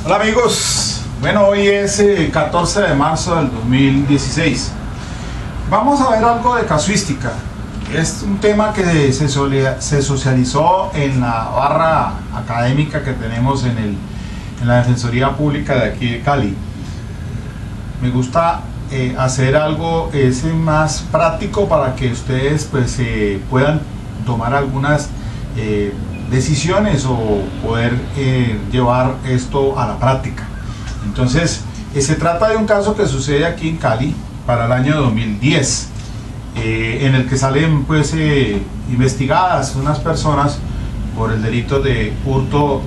Hola amigos, bueno, hoy es 14 de marzo del 2016. Vamos a ver algo de casuística. Es un tema que se socializó en la barra académica que tenemos en la Defensoría Pública de aquí de Cali. Me gusta hacer algo más práctico para que ustedes pues puedan tomar algunas decisiones o poder llevar esto a la práctica. Entonces se trata de un caso que sucede aquí en Cali para el año 2010, en el que salen pues investigadas unas personas por el delito de hurto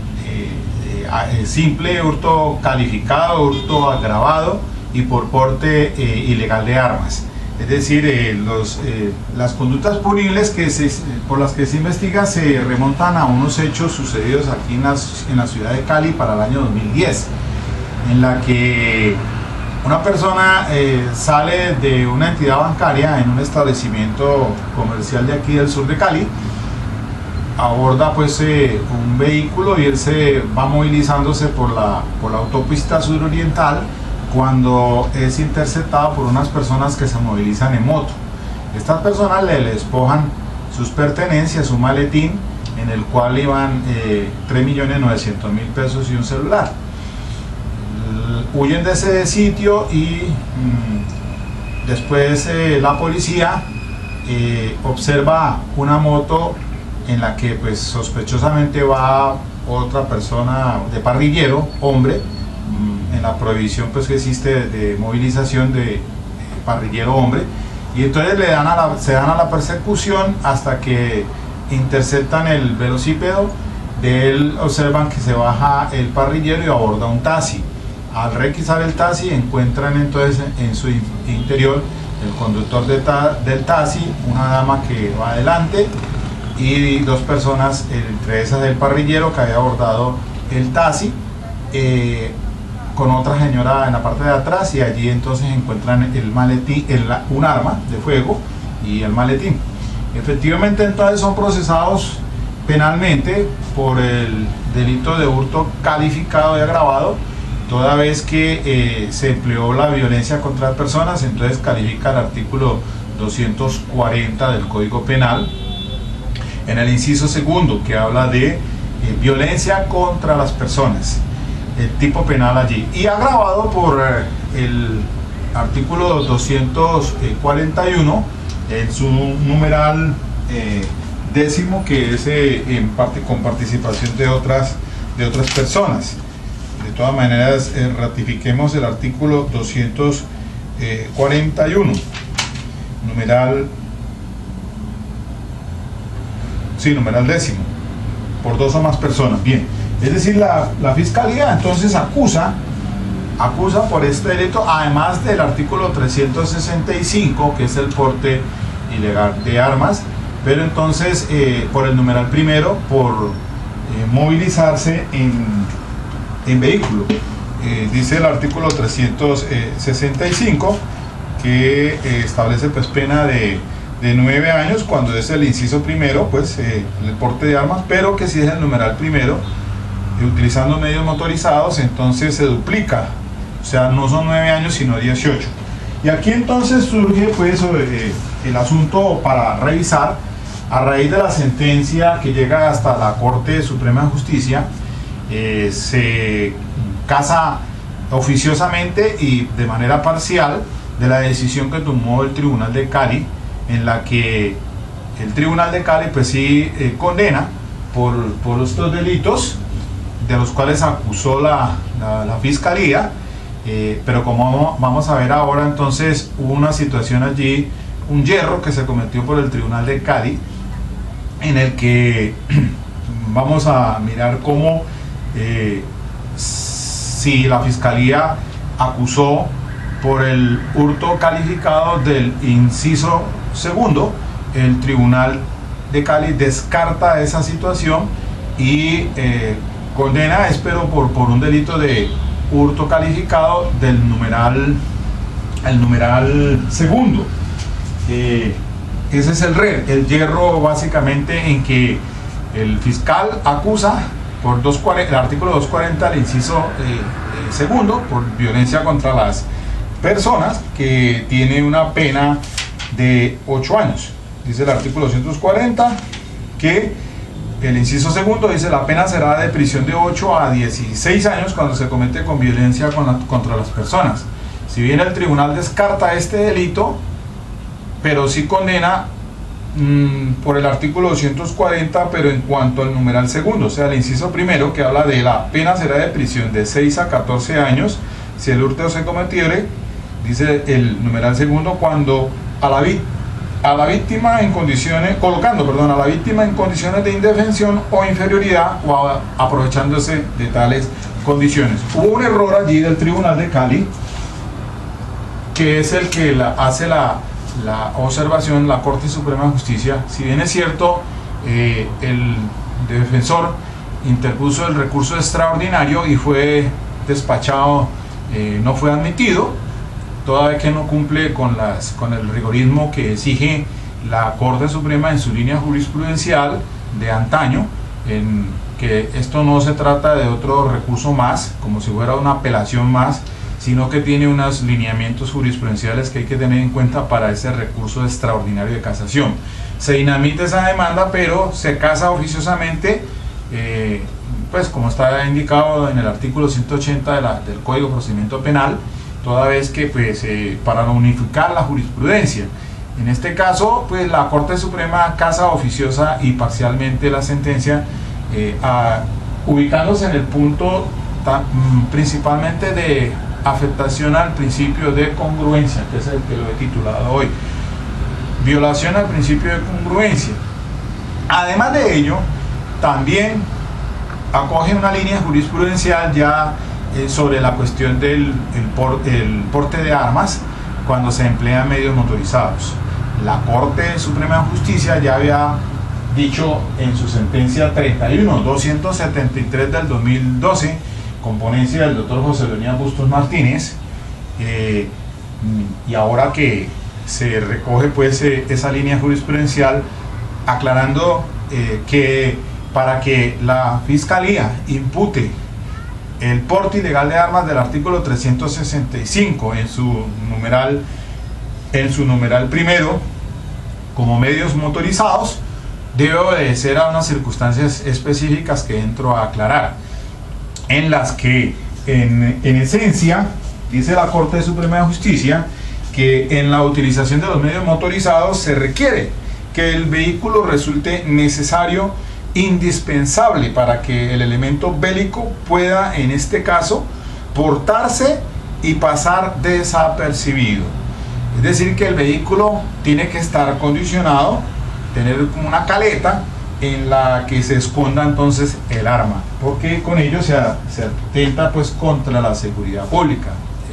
simple, hurto calificado, hurto agravado y por porte ilegal de armas. Es decir, las conductas punibles por las que se investiga se remontan a unos hechos sucedidos aquí en la ciudad de Cali para el año 2010, en la que una persona sale de una entidad bancaria en un establecimiento comercial de aquí del sur de Cali, aborda pues un vehículo y él se va movilizándose por la autopista suroriental, cuando es interceptado por unas personas que se movilizan en moto. Estas personas le despojan sus pertenencias, su maletín, en el cual iban 3.900.000 pesos y un celular. Huyen de ese sitio y después la policía observa una moto en la que pues sospechosamente va otra persona de parrillero, hombre, en la prohibición pues que existe de movilización de parrillero hombre, y entonces se dan a la persecución hasta que interceptan el velocípedo. De él observan que se baja el parrillero y aborda un taxi. Al requisar el taxi encuentran entonces en su interior el conductor del taxi, una dama que va adelante y dos personas, entre esas el parrillero que había abordado el taxi, con otra señora en la parte de atrás, y allí entonces encuentran el maletín, un arma de fuego y el maletín. Efectivamente entonces son procesados penalmente por el delito de hurto calificado y agravado, toda vez que se empleó la violencia contra personas. Entonces califica el artículo 240 del Código Penal en el inciso segundo, que habla de violencia contra las personas, el tipo penal allí, y agravado por el artículo 241 en su numeral décimo, que es en parte con participación de otras personas. De todas maneras, ratifiquemos el artículo 241 numeral décimo, por dos o más personas. Bien, es decir, la fiscalía entonces acusa por este delito, además del artículo 365, que es el porte ilegal de armas, pero entonces por el numeral primero, por movilizarse en vehículo. Dice el artículo 365 que establece pues pena de 9 años cuando es el inciso primero, pues el porte de armas, pero que si es el numeral primero utilizando medios motorizados, entonces se duplica, o sea, no son 9 años sino 18. Y aquí entonces surge pues el asunto para revisar a raíz de la sentencia que llega hasta la Corte Suprema de Justicia. Se casa oficiosamente y de manera parcial de la decisión que tomó el Tribunal de Cali, en la que el Tribunal de Cali pues sí condena por estos delitos de los cuales acusó la fiscalía, pero como vamos a ver ahora, entonces hubo una situación allí, un yerro que se cometió por el Tribunal de Cali, en el que vamos a mirar cómo si la fiscalía acusó por el hurto calificado del inciso segundo, el Tribunal de Cali descarta esa situación y condena, pero por un delito de hurto calificado del numeral segundo. Ese es el yerro básicamente, en que el fiscal acusa por el artículo 240, el inciso segundo, por violencia contra las personas, que tiene una pena de 8 años. Dice el artículo 240 que el inciso segundo dice: la pena será de prisión de 8 a 16 años cuando se comete con violencia contra las personas. Si bien el tribunal descarta este delito, pero sí condena por el artículo 240, pero en cuanto al numeral segundo, o sea, el inciso primero, que habla de la pena será de prisión de 6 a 14 años si el hurto se cometiere, dice el numeral segundo, cuando a la víctima en condiciones, colocando a la víctima en condiciones de indefensión o inferioridad o aprovechándose de tales condiciones. Hubo un error allí del Tribunal de Cali, que es el que hace la observación, la Corte Suprema de Justicia. Si bien es cierto, el defensor interpuso el recurso extraordinario y fue despachado, no fue admitido, toda vez que no cumple con el rigorismo que exige la Corte Suprema en su línea jurisprudencial de antaño, en que esto no se trata de otro recurso más, como si fuera una apelación más, sino que tiene unos lineamientos jurisprudenciales que hay que tener en cuenta para ese recurso extraordinario de casación. Se dinamita esa demanda, pero se casa oficiosamente, pues como está indicado en el artículo 180 del Código de Procedimiento Penal, toda vez que pues para unificar la jurisprudencia. En este caso, pues la Corte Suprema casa oficiosa y parcialmente la sentencia, ubicándose en el punto principalmente de afectación al principio de congruencia, que es el que lo he titulado hoy. Violación al principio de congruencia. Además de ello, también acoge una línea jurisprudencial ya sobre la cuestión del porte de armas cuando se emplean medios motorizados. La Corte Suprema de Justicia ya había dicho en su sentencia 31-273 del 2012, con ponencia del doctor José Leonidas Bustos Martínez, y ahora que se recoge pues esa línea jurisprudencial aclarando que para que la Fiscalía impute el porte ilegal de armas del artículo 365 en su numeral primero como medios motorizados, debe obedecer a unas circunstancias específicas que entro a aclarar, en las que en esencia dice la Corte Suprema de Justicia que en la utilización de los medios motorizados se requiere que el vehículo resulte necesario, indispensable para que el elemento bélico pueda, en este caso, portarse y pasar desapercibido. Es decir, que el vehículo tiene que estar condicionado, tener como una caleta en la que se esconda entonces el arma, porque con ello se atenta pues contra la seguridad pública.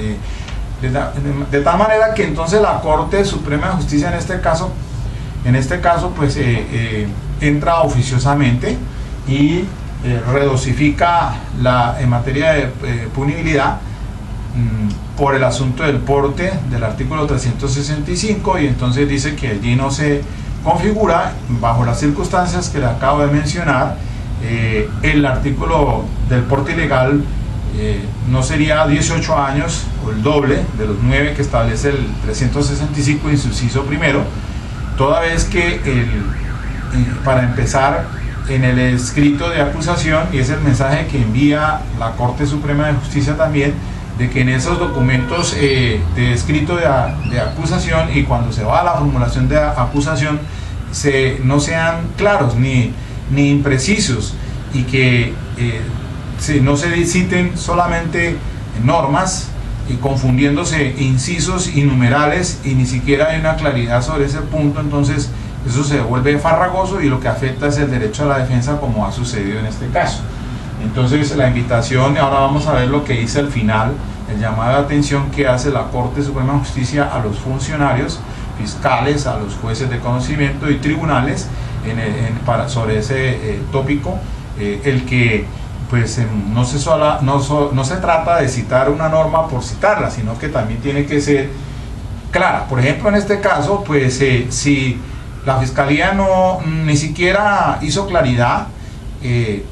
De tal manera que entonces la Corte Suprema de Justicia en este caso pues entra oficiosamente y redosifica en materia de punibilidad por el asunto del porte del artículo 365, y entonces dice que allí no se configura, bajo las circunstancias que le acabo de mencionar, el artículo del porte ilegal no sería 18 años o el doble de los 9 que establece el 365 inciso primero, toda vez que para empezar, en el escrito de acusación, y es el mensaje que envía la Corte Suprema de Justicia también, de que en esos documentos de escrito de acusación, y cuando se va a la formulación de acusación, no sean claros ni imprecisos, y que no se citen solamente normas y confundiéndose incisos y numerales, y ni siquiera hay una claridad sobre ese punto. Entonces eso se vuelve farragoso y lo que afecta es el derecho a la defensa, como ha sucedido en este caso. Entonces la invitación, ahora vamos a ver lo que dice al final, el llamado de atención que hace la Corte Suprema de Justicia a los funcionarios fiscales, a los jueces de conocimiento y tribunales sobre ese tópico, el que pues no se trata de citar una norma por citarla, sino que también tiene que ser clara. Por ejemplo, en este caso, pues si la Fiscalía ni siquiera hizo claridad,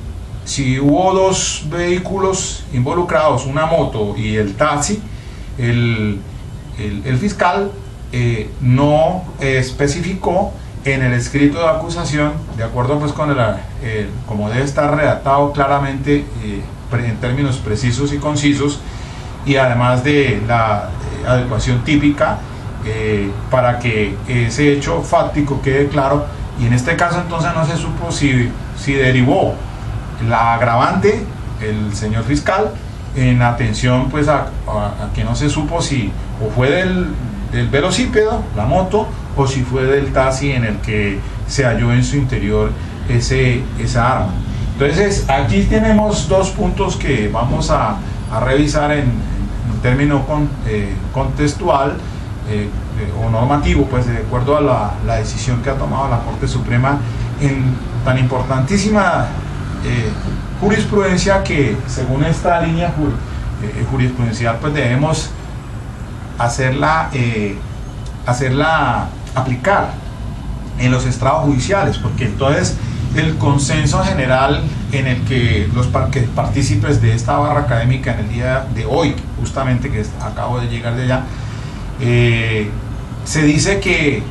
si hubo dos vehículos involucrados, una moto y el taxi, el fiscal no especificó en el escrito de acusación, de acuerdo pues con como debe estar redactado claramente en términos precisos y concisos, y además de la adecuación típica, para que ese hecho fáctico quede claro. Y en este caso entonces no se supo si derivó la agravante el señor fiscal en atención pues a que no se supo si o fue del velocípedo, la moto, o si fue del taxi en el que se halló en su interior esa arma. Entonces aquí tenemos dos puntos que vamos a revisar en término contextual o normativo, pues de acuerdo a la decisión que ha tomado la Corte Suprema en tan importantísima jurisprudencia, que según esta línea jurisprudencial pues debemos hacerla aplicar en los estrados judiciales, porque entonces el consenso general en el que los partícipes de esta barra académica en el día de hoy, justamente que acabo de llegar de allá, se dice que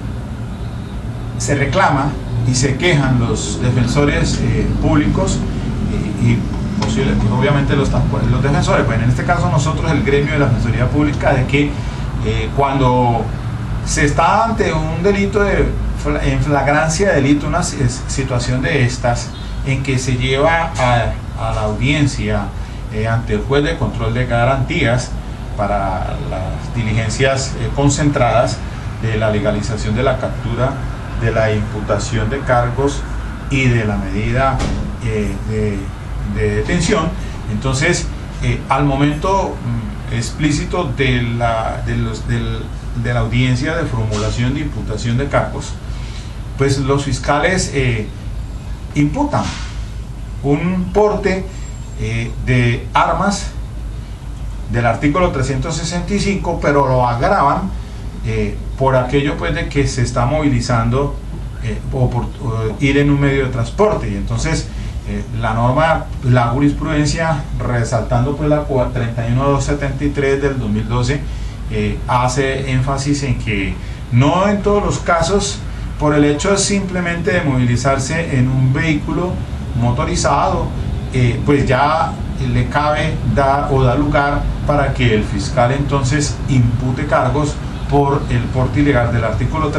se reclama y se quejan los defensores públicos y obviamente los defensores, pues en este caso nosotros, el gremio de la Defensoría Pública, de que cuando se está ante un delito en flagrancia de delito, una situación de estas, en que se lleva a la audiencia ante el juez de control de garantías para las diligencias concentradas de la legalización de la captura, de la imputación de cargos y de la medida de detención. Entonces, al momento explícito de la audiencia de formulación de imputación de cargos, pues los fiscales imputan un porte de armas del artículo 365, pero lo agravan por aquello pues de que se está movilizando o por ir en un medio de transporte. Y entonces la norma, la jurisprudencia, resaltando pues la 31273 del 2012, hace énfasis en que no en todos los casos, por el hecho simplemente de movilizarse en un vehículo motorizado, pues ya le cabe dar lugar para que el fiscal entonces impute cargos por el porte ilegal del artículo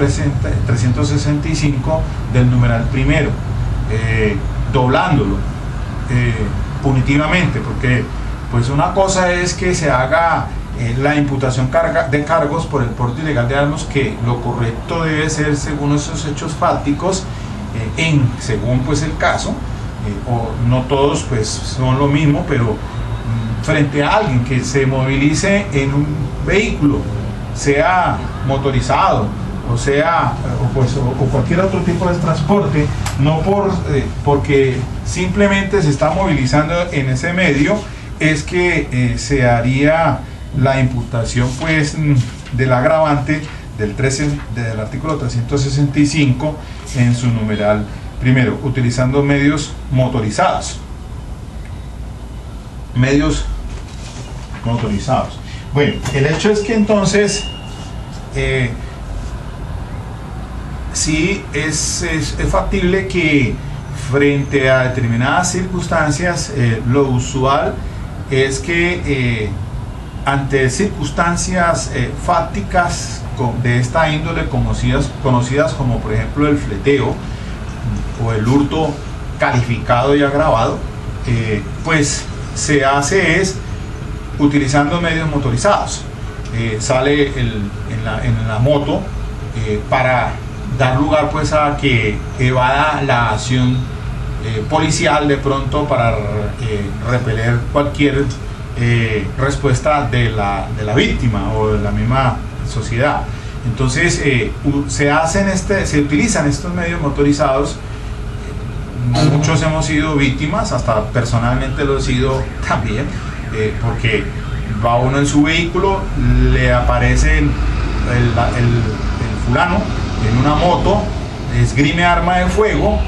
365 del numeral primero, doblándolo punitivamente, porque pues una cosa es que se haga la imputación de cargos por el porte ilegal de armas, que lo correcto debe ser según esos hechos fácticos, según pues el caso, o no todos pues son lo mismo, pero frente a alguien que se movilice en un vehículo, sea motorizado o cualquier otro tipo de transporte, no porque simplemente se está movilizando en ese medio, es que se haría la imputación pues del agravante del artículo 365 en su numeral primero, utilizando medios motorizados. Bueno, el hecho es que entonces sí es factible que frente a determinadas circunstancias, lo usual es que ante circunstancias fácticas de esta índole, conocidas como por ejemplo el fleteo o el hurto calificado y agravado, pues se hace utilizando medios motorizados. Sale en la moto para dar lugar pues a que evada la acción policial de pronto, para repeler cualquier respuesta de la víctima o de la misma sociedad. Entonces se utilizan estos medios motorizados. Muchos hemos sido víctimas, hasta personalmente lo he sido también, porque va uno en su vehículo, le aparece el fulano en una moto, esgrime arma de fuego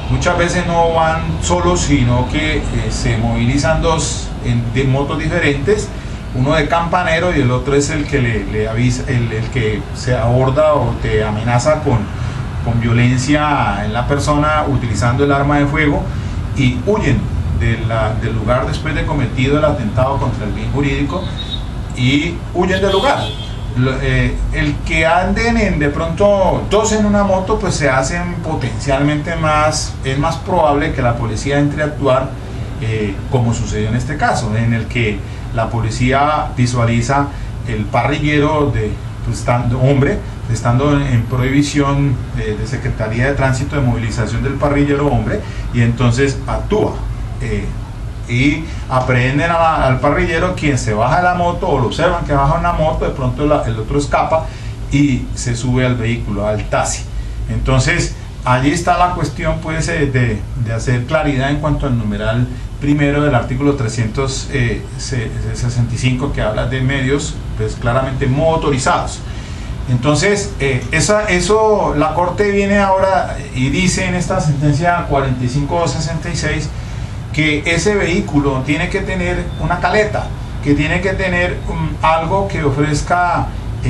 muchas veces no van solos, sino que se movilizan dos de motos diferentes, uno de campanero y el otro es el que le avisa, el que se aborda o te amenaza con violencia en la persona utilizando el arma de fuego, y huyen del lugar después de cometido el atentado contra el bien jurídico, y huyen del lugar. El que anden de pronto dos en una moto, pues se hacen potencialmente es más probable que la policía entre a actuar, como sucedió en este caso, en el que la policía visualiza el parrillero estando en prohibición de Secretaría de Tránsito de movilización del parrillero hombre, y entonces actúa y aprehenden al parrillero, quien se baja de la moto o lo observan que baja una moto, de pronto el otro escapa y se sube al vehículo, al taxi. Entonces allí está la cuestión, pues, de hacer claridad en cuanto al numeral primero del artículo 365, que habla de medios, pues claramente motorizados. Entonces eso la Corte viene ahora y dice en esta sentencia 4566 que ese vehículo tiene que tener una caleta, que tiene que tener algo que ofrezca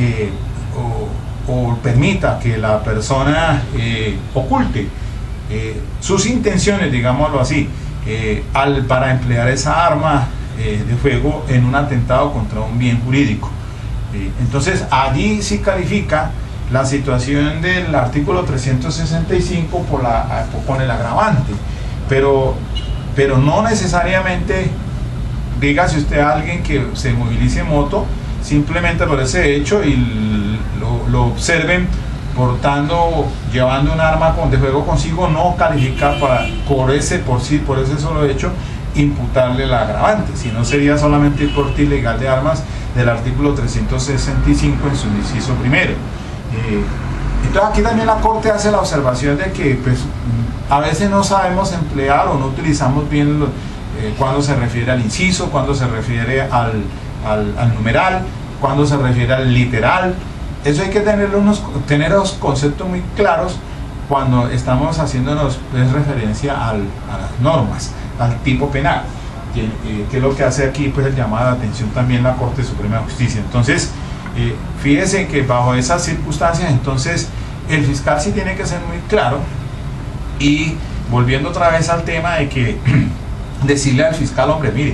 o permita que la persona oculte sus intenciones, digámoslo así, para emplear esa arma de fuego en un atentado contra un bien jurídico. Entonces allí sí califica la situación del artículo 365 con el agravante, pero no necesariamente, dígase usted a alguien que se movilice en moto simplemente por ese hecho y lo observen llevando un arma de fuego consigo, no califica por ese solo hecho imputarle el agravante, sino sería solamente el porte ilegal de armas del artículo 365 en su inciso primero. Entonces aquí también la Corte hace la observación de que, pues, a veces no sabemos emplear o no utilizamos bien cuando se refiere al inciso, cuando se refiere al numeral, cuando se refiere al literal. Eso hay que tener los conceptos muy claros cuando estamos haciéndonos referencia a las normas, al tipo penal, que es lo que hace aquí, pues, el llamado de atención también la Corte Suprema de Justicia. Entonces fíjese que bajo esas circunstancias, entonces el fiscal sí tiene que ser muy claro, y volviendo otra vez al tema de que decirle al fiscal, hombre, mire,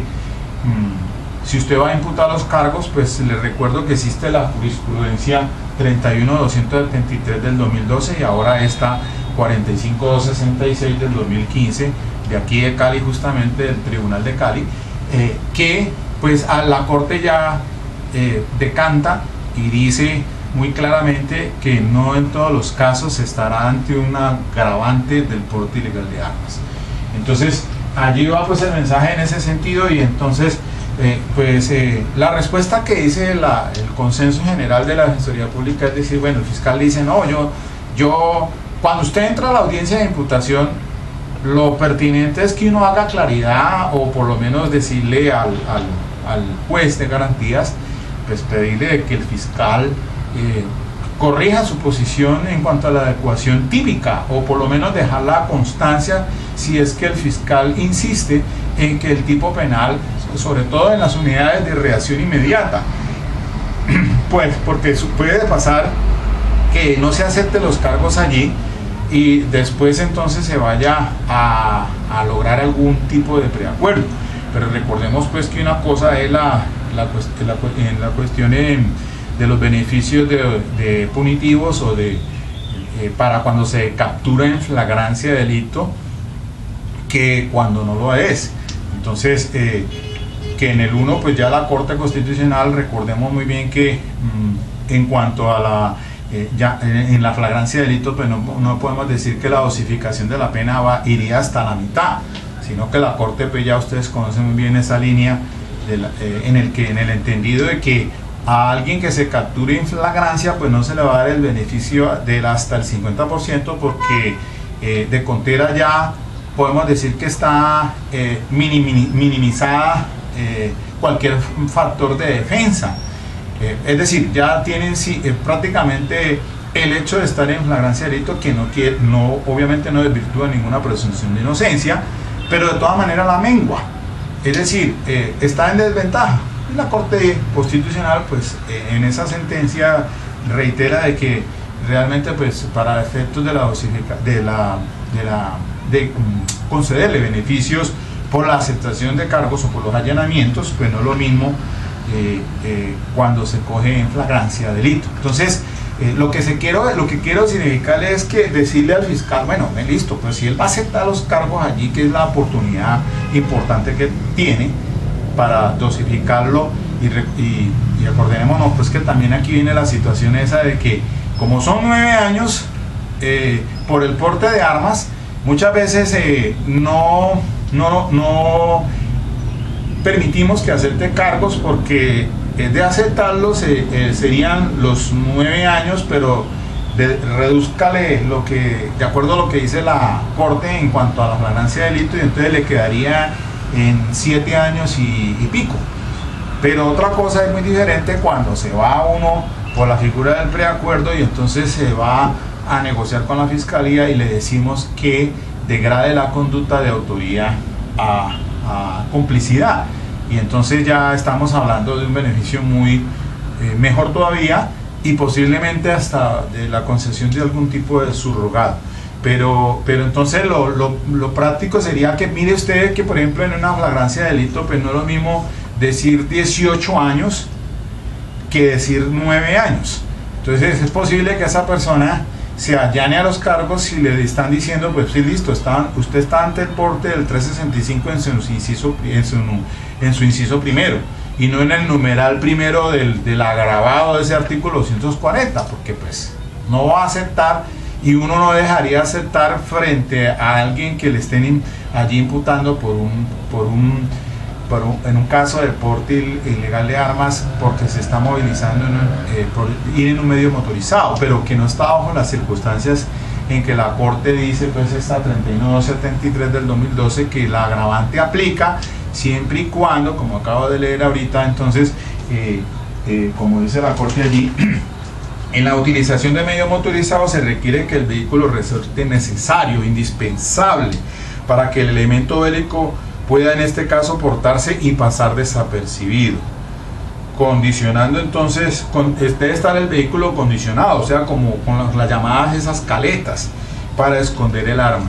si usted va a imputar los cargos, pues le recuerdo que existe la jurisprudencia 31273 del 2012 y ahora esta 45266 del 2015 de aquí de Cali, justamente del Tribunal de Cali, que pues a la Corte ya decanta y dice muy claramente que no en todos los casos se estará ante un agravante del porte ilegal de armas. Entonces allí va, pues, el mensaje en ese sentido, y entonces la respuesta que dice el consenso general de la Defensoría Pública es decir, bueno, el fiscal dice, no, yo cuando usted entra a la audiencia de imputación, lo pertinente es que uno haga claridad, o por lo menos decirle al juez de garantías, pues pedirle que el fiscal corrija su posición en cuanto a la adecuación típica, o por lo menos dejar la constancia si es que el fiscal insiste en que el tipo penal, sobre todo en las unidades de reacción inmediata, pues porque puede pasar que no se acepten los cargos allí y después entonces se vaya a lograr algún tipo de preacuerdo. Pero recordemos, pues, que una cosa es la cuestión de los beneficios de punitivos o para cuando se captura en flagrancia de delito, que cuando no lo es. Entonces que en el 1, pues ya la Corte Constitucional, recordemos muy bien que en cuanto a en la flagrancia de delito, pues no podemos decir que la dosificación de la pena iría hasta la mitad, sino que la Corte, pues ya ustedes conocen muy bien esa línea en el entendido de que a alguien que se capture en flagrancia, pues no se le va a dar el beneficio hasta el 50%, porque de contera ya podemos decir que está minimizada cualquier factor de defensa. Es decir, ya tienen prácticamente el hecho de estar en flagrancia de delito, que obviamente no desvirtúa ninguna presunción de inocencia, pero de todas maneras la mengua, es decir, está en desventaja. Y la Corte Constitucional, pues en esa sentencia reitera de que realmente, pues para efectos de concederle beneficios por la aceptación de cargos o por los allanamientos, pues no es lo mismo cuando se coge en flagrancia de delito. Entonces, lo que quiero significarle es que decirle al fiscal, bueno, listo, pues si él va a aceptar los cargos allí, que es la oportunidad importante que tiene para dosificarlo, y acordémonos pues que también aquí viene la situación esa de que como son 9 años por el porte de armas, muchas veces no permitimos que acepte cargos, porque de aceptarlos serían los 9 años, pero redúzcale de acuerdo a lo que dice la Corte en cuanto a la flagrancia de delito, y entonces le quedaría en 7 años y pico. Pero otra cosa es muy diferente cuando se va uno por la figura del preacuerdo y entonces se va a negociar con la fiscalía y le decimos que degrade la conducta de autoría a complicidad, y entonces ya estamos hablando de un beneficio muy mejor todavía, y posiblemente hasta de la concesión de algún tipo de subrogado. Pero entonces lo práctico sería que mire usted que, por ejemplo, en una flagrancia de delito, pues no es lo mismo decir 18 años que decir 9 años. Entonces es posible que esa persona se allane a los cargos si le están diciendo, pues sí, listo, usted está ante el porte del 365 en su inciso primero, y no en el numeral primero del agravado de ese artículo 240, porque pues no va a aceptar, y uno no dejaría aceptar frente a alguien que le estén allí imputando en un caso de porte ilegal de armas, porque se está movilizando por ir en un medio motorizado, pero que no está bajo las circunstancias en que la Corte dice, pues esta 31273 del 2012, que la agravante aplica siempre y cuando, como acabo de leer ahorita, entonces, como dice la Corte allí, en la utilización de medio motorizado se requiere que el vehículo resulte necesario, indispensable, para que el elemento bélico pueda en este caso portarse y pasar desapercibido, condicionando entonces, debe estar el vehículo condicionado, o sea, como con las llamadas esas caletas para esconder el arma.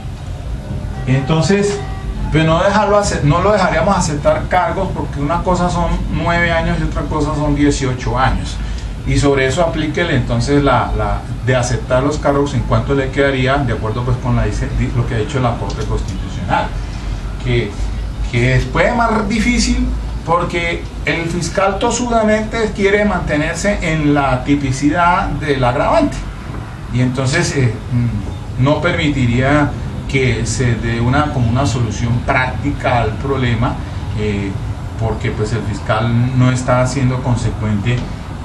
Entonces, pues no lo dejaríamos aceptar cargos, porque una cosa son 9 años y otra cosa son 18 años, y sobre eso aplíquele entonces de aceptar los cargos en cuanto le quedaría, de acuerdo pues con lo que ha dicho la Corte Constitucional, que después es más difícil, porque el fiscal tosudamente quiere mantenerse en la tipicidad del agravante, y entonces no permitiría que se dé como una solución práctica al problema, porque pues el fiscal no está siendo consecuente,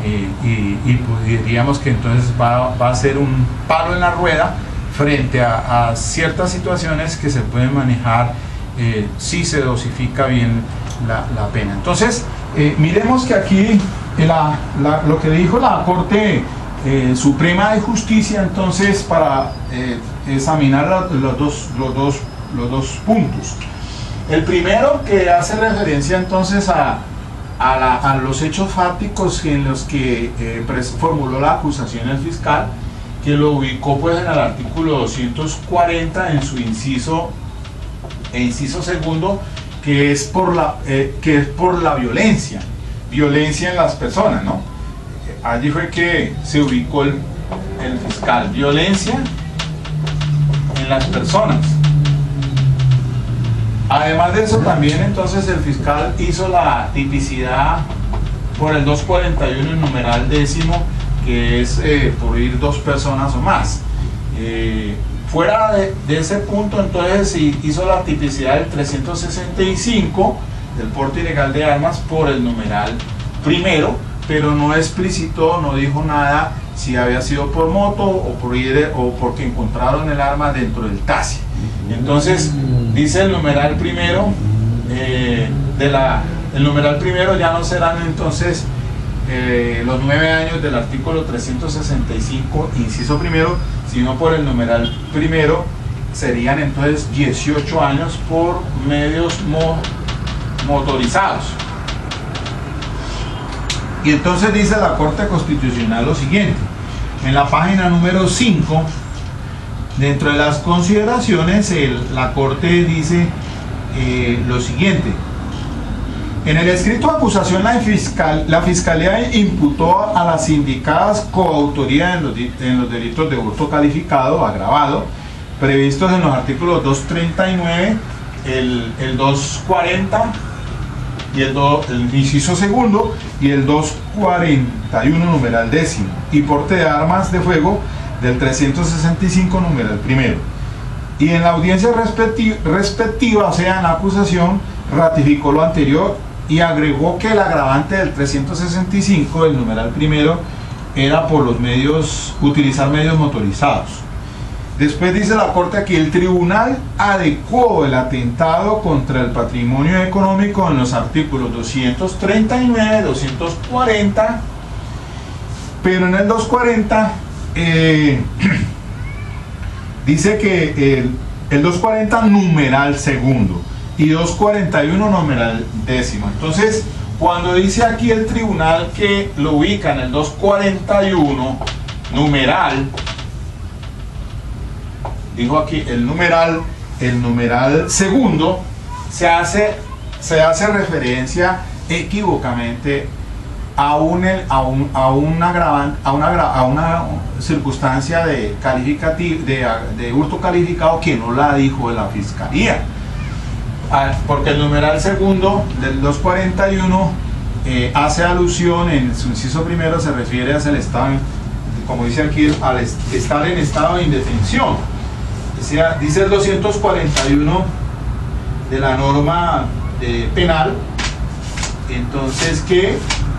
y pues diríamos que entonces va a ser un palo en la rueda frente a ciertas situaciones que se pueden manejar si se dosifica bien la pena. Entonces, miremos que aquí lo que dijo la Corte Suprema de Justicia, entonces, para examinar los dos puntos. El primero, que hace referencia entonces a los hechos fácticos en los que formuló la acusación el fiscal, que lo ubicó pues en el artículo 240 en su inciso segundo, que es por la violencia en las personas, ¿no? Allí fue que se ubicó el fiscal, violencia en las personas. Además de eso, también entonces el fiscal hizo la tipicidad por el 241 en numeral décimo, que es por ir 2 personas o más. Fuera de ese punto, entonces hizo la tipicidad del 365 del porte ilegal de armas por el numeral primero, pero no explicitó, no dijo nada si había sido por moto o porque encontraron el arma dentro del taxi. Entonces dice el numeral primero, el numeral primero ya no serán entonces los 9 años del artículo 365, inciso primero, sino por el numeral primero, serían entonces 18 años por medios motorizados. Y entonces dice la Corte Constitucional lo siguiente, en la página número 5, dentro de las consideraciones, la Corte dice lo siguiente: en el escrito de acusación la Fiscalía imputó a las indicadas coautoría en los delitos de hurto calificado agravado previstos en los artículos 239, el 240 y el inciso segundo y el 241 numeral décimo, y porte de armas de fuego del 365 numeral primero. Y en la audiencia respectiva, o sea, en la acusación, ratificó lo anterior y agregó que el agravante del 365, el numeral primero, era por utilizar medios motorizados. Después dice la Corte aquí, el tribunal adecuó el atentado contra el patrimonio económico en los artículos 239, 240, pero en el 240 dice que el 240 numeral segundo y 241 numeral décimo. Entonces, cuando dice aquí el tribunal que lo ubica en el 241 numeral, dijo aquí el numeral segundo, se hace referencia equívocamente a una circunstancia de hurto calificado que no la dijo la Fiscalía. Porque el numeral segundo del 241 hace alusión, en su inciso primero se refiere hacia el estado, como dice aquí, al estar en estado de indefensión. Dice el 241 de la norma penal, entonces que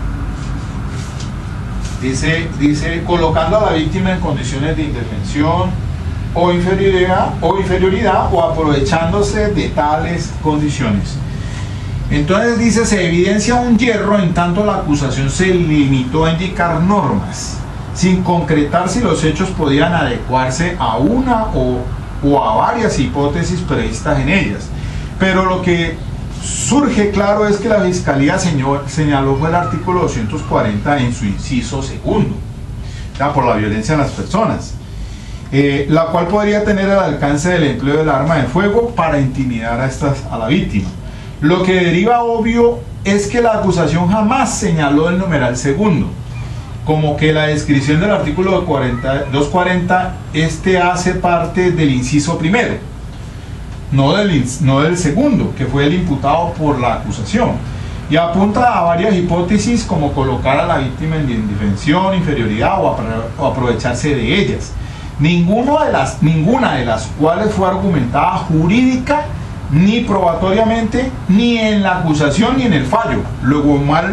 dice colocando a la víctima en condiciones de indefensión o inferioridad o aprovechándose de tales condiciones. Entonces dice, se evidencia un yerro en tanto la acusación se limitó a indicar normas sin concretar si los hechos podían adecuarse a una o a varias hipótesis previstas en ellas. Pero lo que surge claro es que la Fiscalía señaló fue el artículo 240 en su inciso segundo, ya, por la violencia en las personas, la cual podría tener el alcance del empleo del arma de fuego para intimidar a la víctima. Lo que deriva obvio es que la acusación jamás señaló el numeral segundo, como que la descripción del artículo 240 hace parte del inciso primero, no del segundo, que fue el imputado por la acusación, y apunta a varias hipótesis como colocar a la víctima en indefensión, inferioridad o aprovecharse de ellas, ninguna de las cuales fue argumentada jurídica ni probatoriamente, ni en la acusación ni en el fallo. Luego mal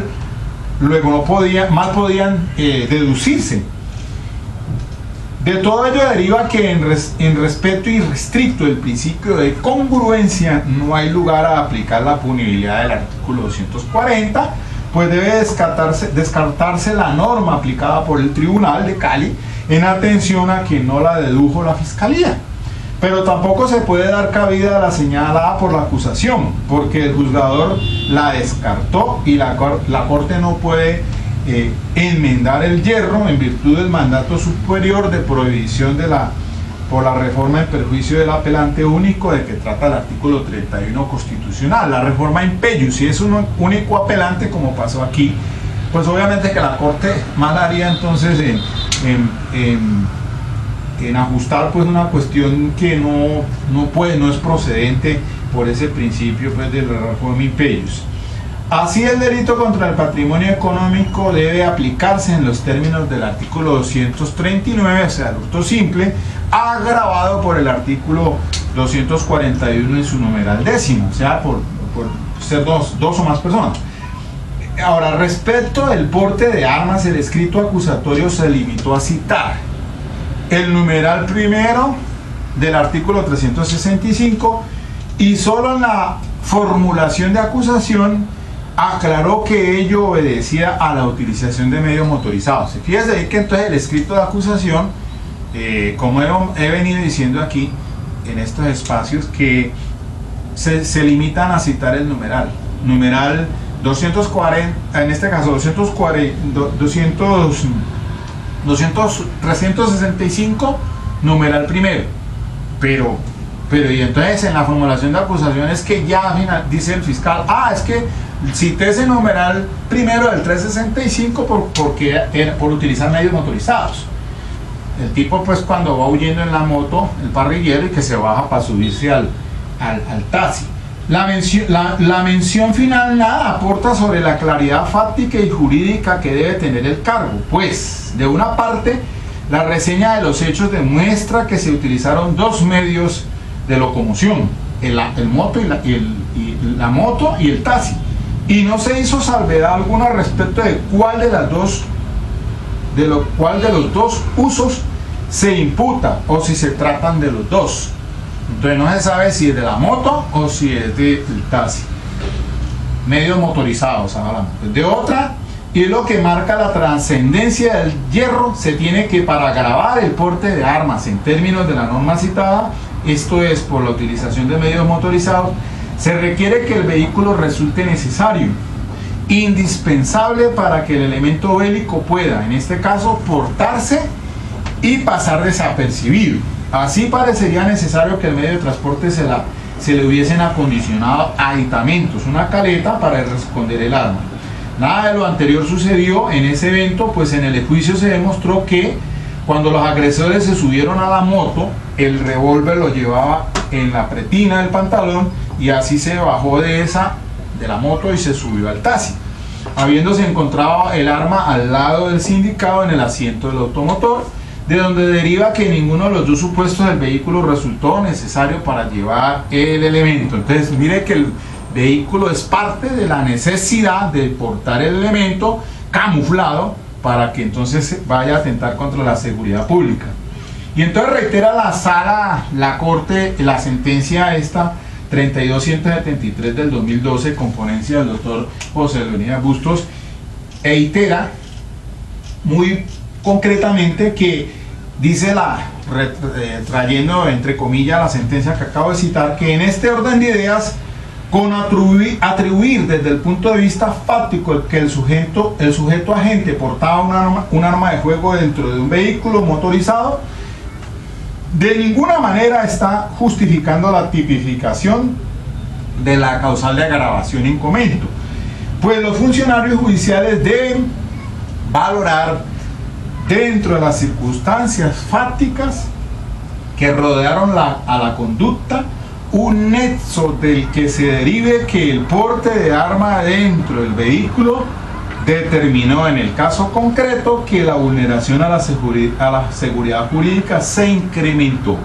podían deducirse. De todo ello deriva que en respeto irrestricto del principio de congruencia no hay lugar a aplicar la punibilidad del artículo 240, pues debe descartarse la norma aplicada por el Tribunal de Cali en atención a que no la dedujo la Fiscalía. Pero tampoco se puede dar cabida a la señalada por la acusación, porque el juzgador la descartó y la Corte no puede enmendar el yerro en virtud del mandato superior de prohibición por la reforma en perjuicio del apelante único de que trata el artículo 31 constitucional, la reforma in peius. Si es un único apelante, como pasó aquí, pues obviamente que la Corte mal haría entonces en ajustar pues una cuestión que no es procedente por ese principio pues de la reforma in peius. Así, el delito contra el patrimonio económico debe aplicarse en los términos del artículo 239, o sea, el hurto simple, agravado por el artículo 241 en su numeral décimo, o sea, por ser dos o más personas. Ahora, respecto del porte de armas, el escrito acusatorio se limitó a citar el numeral primero del artículo 365 y solo en la formulación de acusación aclaró que ello obedecía a la utilización de medios motorizados. Fíjese ahí que entonces el escrito de acusación, como he venido diciendo aquí en estos espacios, que se limitan a citar el numeral 240, en este caso 365, numeral primero, pero y entonces en la formulación de acusación es que ya dice el fiscal, es que cité ese numeral primero del 365 por utilizar medios motorizados. El tipo, pues, cuando va huyendo en la moto, el parrillero, y que se baja para subirse al taxi. La mención final nada aporta sobre la claridad fáctica y jurídica que debe tener el cargo, pues, de una parte, la reseña de los hechos demuestra que se utilizaron dos medios de locomoción, la moto y el taxi, y no se hizo salvedad alguna respecto de cuál de los dos usos se imputa, o si se tratan de los dos. Entonces no se sabe si es de la moto o si es del taxi. Medios motorizados hablamos. De otra, y es lo que marca la trascendencia del hierro, se tiene que, para gravar el porte de armas en términos de la norma citada, esto es, por la utilización de medios motorizados, se requiere que el vehículo resulte necesario, indispensable para que el elemento bélico pueda, en este caso, portarse y pasar desapercibido. Así parecería necesario que el medio de transporte se le hubiesen acondicionado aditamentos, una caleta para esconder el arma. Nada de lo anterior sucedió en ese evento, pues en el juicio se demostró que cuando los agresores se subieron a la moto, el revólver lo llevaba en la pretina del pantalón, y así se bajó de la moto y se subió al taxi, habiéndose encontrado el arma al lado del sindicado en el asiento del automotor, de donde deriva que ninguno de los dos supuestos del vehículo resultó necesario para llevar el elemento. Entonces mire que el vehículo es parte de la necesidad de portar el elemento camuflado para que entonces vaya a atentar contra la seguridad pública. Y entonces reitera la Corte, la sentencia esta 32173 del 2012, con ponencia del doctor José Leonidas Bustos, e itera muy concretamente que dice, trayendo entre comillas la sentencia que acabo de citar, que en este orden de ideas, con atribuir desde el punto de vista fáctico que el sujeto agente portaba un arma de fuego dentro de un vehículo motorizado, de ninguna manera está justificando la tipificación de la causal de agravación en comento, pues los funcionarios judiciales deben valorar, dentro de las circunstancias fácticas que rodearon a la conducta, un nexo del que se derive que el porte de arma dentro del vehículo determinó en el caso concreto que la vulneración a la seguridad jurídica se incrementó.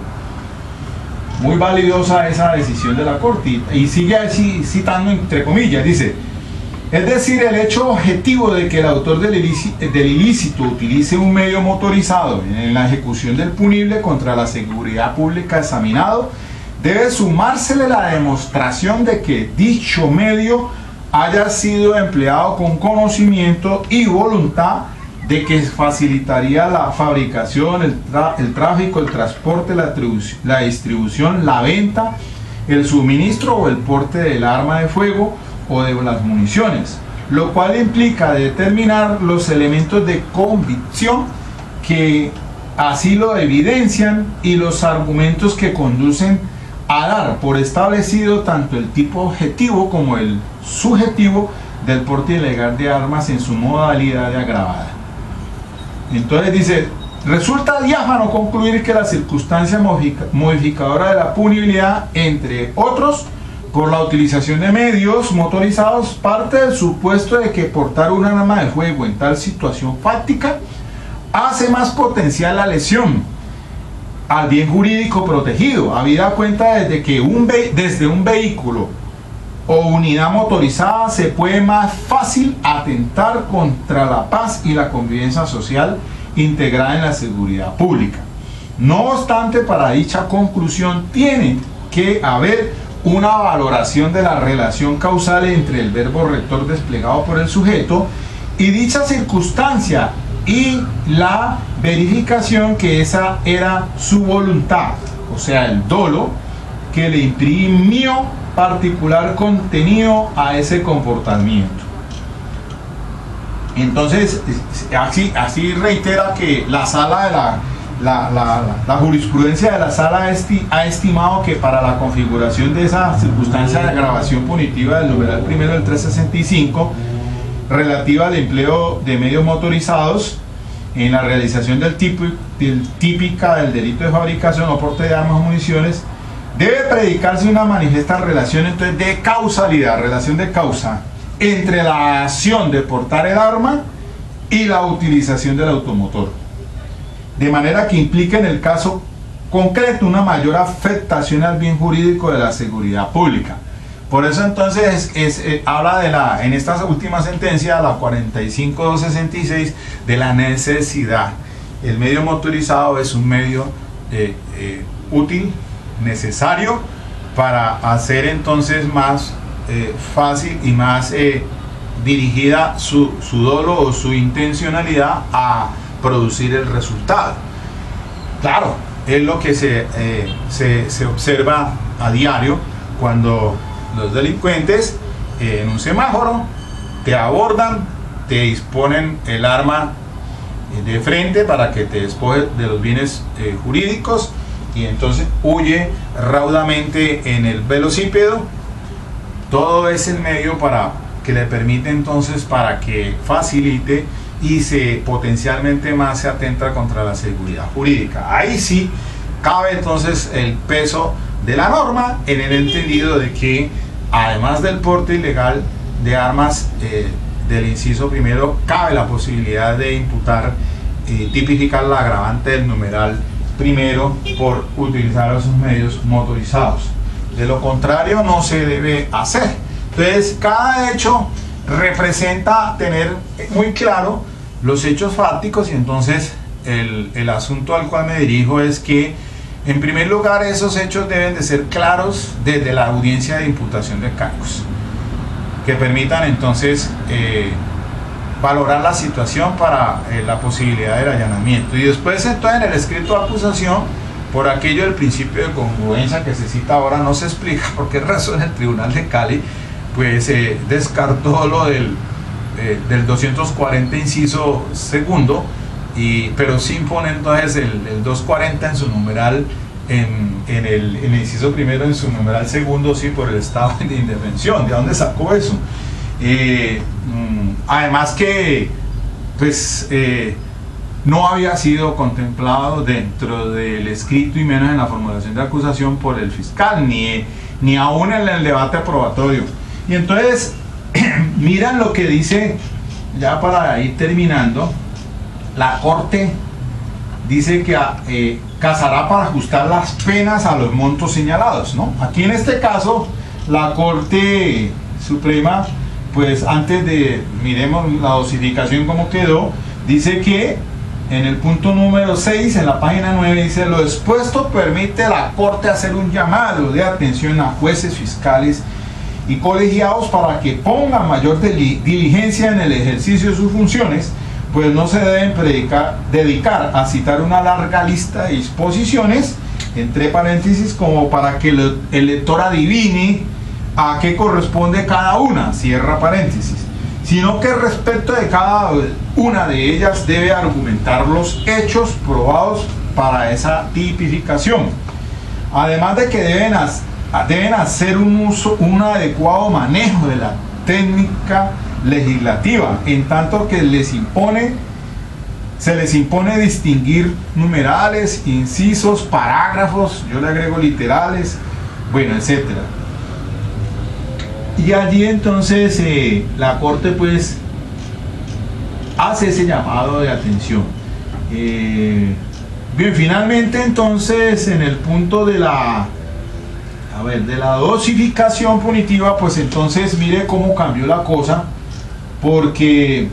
Muy valiosa esa decisión de la Corte, y sigue así citando entre comillas, dice: es decir, el hecho objetivo de que el autor del ilícito utilice un medio motorizado en la ejecución del punible contra la seguridad pública examinado, debe sumársele la demostración de que dicho medio haya sido empleado con conocimiento y voluntad de que facilitaría la fabricación, el tráfico, el transporte, la distribución, la venta, el suministro o el porte del arma de fuego o de las municiones, lo cual implica determinar los elementos de convicción que así lo evidencian y los argumentos que conducen a dar por establecido tanto el tipo objetivo como el subjetivo del porte ilegal de armas en su modalidad de agravada. Entonces dice: resulta diáfano concluir que la circunstancia modificadora de la punibilidad, entre otros, por la utilización de medios motorizados, parte del supuesto de que portar un arma de fuego en tal situación fáctica hace más potencial la lesión al bien jurídico protegido, habida cuenta desde que desde un vehículo o unidad motorizada se puede más fácil atentar contra la paz y la convivencia social integrada en la seguridad pública. No obstante, para dicha conclusión tiene que haber una valoración de la relación causal entre el verbo rector desplegado por el sujeto y dicha circunstancia y la verificación que esa era su voluntad, o sea, el dolo que le imprimió particular contenido a ese comportamiento. Entonces, así reitera que la sala de la jurisprudencia de la sala ha estimado que para la configuración de esa circunstancia de agravación punitiva del numeral primero del 365, relativa al empleo de medios motorizados en la realización típica del delito de fabricación o porte de armas o municiones, debe predicarse una manifiesta relación entonces de causalidad, relación de causa entre la acción de portar el arma y la utilización del automotor, de manera que implique en el caso concreto una mayor afectación al bien jurídico de la seguridad pública. Por eso entonces habla en esta última sentencia, la 45266, de la necesidad. El medio motorizado es un medio útil, necesario, para hacer entonces más fácil y más dirigida su dolo o su intencionalidad a producir el resultado. Claro, es lo que se observa a diario cuando los delincuentes en un semáforo te abordan, te disponen el arma de frente para que te despoje de los bienes jurídicos, y entonces huye raudamente en el velocípedo. Todo es el medio para que le permite entonces, para que facilite y potencialmente más se atenta contra la seguridad jurídica. Ahí sí cabe entonces el peso de la norma, en el entendido de que además del porte ilegal de armas del inciso primero, cabe la posibilidad de imputar y tipificar la agravante del numeral primero por utilizar esos medios motorizados. De lo contrario no se debe hacer. Entonces cada hecho representa tener muy claro los hechos fácticos, y entonces el asunto al cual me dirijo es que en primer lugar esos hechos deben de ser claros desde la audiencia de imputación de cargos, que permitan entonces valorar la situación para la posibilidad del allanamiento, y después entonces en el escrito de acusación, por aquello del principio de congruencia que se cita ahora, no se explica por qué razón el Tribunal de Cali pues descartó lo del 240 inciso segundo, pero sí impone entonces el 240 en su numeral, en el inciso primero en su numeral segundo, sí, por el estado de indefensión. ¿De dónde sacó eso? Además que pues no había sido contemplado dentro del escrito y menos en la formulación de acusación por el fiscal, ni aún en el debate aprobatorio. Y entonces miran lo que dice, ya para ir terminando, la Corte dice que casará para ajustar las penas a los montos señalados, ¿no? Aquí en este caso la Corte Suprema, pues antes de miremos la dosificación como quedó, dice que en el punto número 6, en la página 9, dice: lo expuesto permite a la Corte hacer un llamado de atención a jueces, fiscales y colegiados para que pongan mayor diligencia en el ejercicio de sus funciones, pues no se deben dedicar a citar una larga lista de disposiciones, entre paréntesis, como para que el lector adivine a qué corresponde cada una, cierra paréntesis, sino que respecto de cada una de ellas debe argumentar los hechos probados para esa tipificación, además de que deben hacer un adecuado manejo de la técnica legislativa, en tanto que se les impone distinguir numerales, incisos, parágrafos, yo le agrego literales, bueno, etcétera. Y allí entonces la Corte pues hace ese llamado de atención. Bien, finalmente entonces en el punto de la dosificación punitiva, pues entonces mire cómo cambió la cosa, porque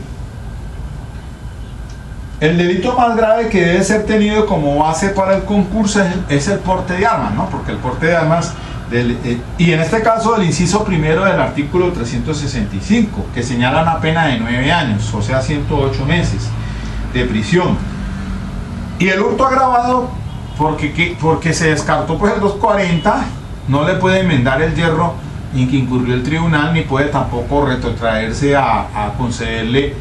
el delito más grave que debe ser tenido como base para el concurso es el porte de armas, ¿no? Porque el porte de armas y en este caso el inciso primero del artículo 365, que señala una pena de 9 años, o sea 108 meses de prisión. Y el hurto agravado, porque se descartó pues el 240, no le puede enmendar el yerro en que incurrió el tribunal, ni puede tampoco retrotraerse a concederle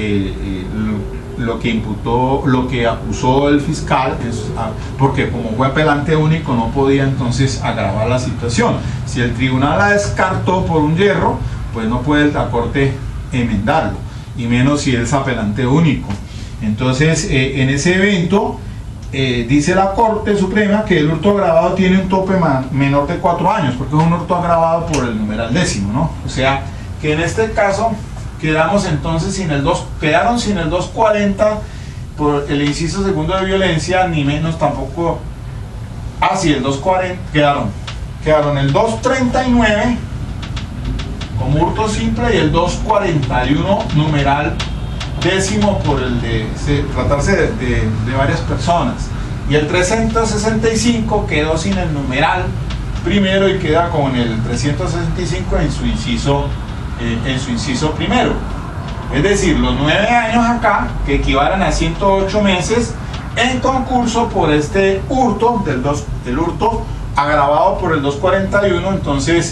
lo que imputó, lo que acusó el fiscal, porque como fue apelante único no podía entonces agravar la situación. Si el tribunal la descartó por un yerro, pues no puede la corte enmendarlo, y menos si es apelante único. Entonces en ese evento dice la Corte Suprema que el hurto agravado tiene un tope menor de 4 años, porque es un hurto agravado por el numeral décimo, ¿no? O sea que en este caso quedamos entonces quedaron sin el 240 por el inciso segundo de violencia, ni menos tampoco, sí, el 240, quedaron el 239 como hurto simple y el 241 numeral décimo por el de tratarse de varias personas, y el 365 quedó sin el numeral primero y queda con el 365 en su inciso primero, es decir, los 9 años acá, que equivalen a 108 meses en concurso por este hurto el hurto agravado por el 241. Entonces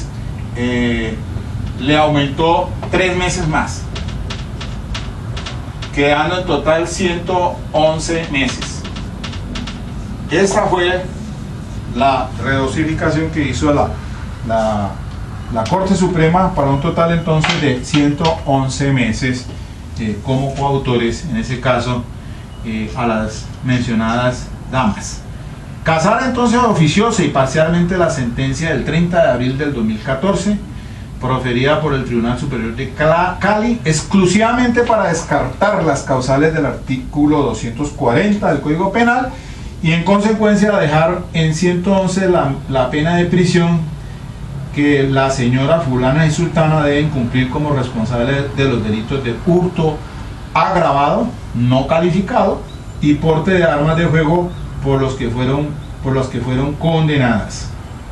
le aumentó 3 meses más, quedando en total 111 meses. Esa fue la redosificación que hizo la Corte Suprema, para un total entonces de 111 meses como coautores, en ese caso a las mencionadas damas. Casar entonces oficiosa y parcialmente la sentencia del 30 de abril del 2014, proferida por el Tribunal Superior de Cali, exclusivamente para descartar las causales del artículo 240 del Código Penal, y en consecuencia dejar en 111 la pena de prisión que la señora fulana y sultana deben cumplir como responsables de los delitos de hurto agravado, no calificado, y porte de armas de fuego por los que fueron condenadas.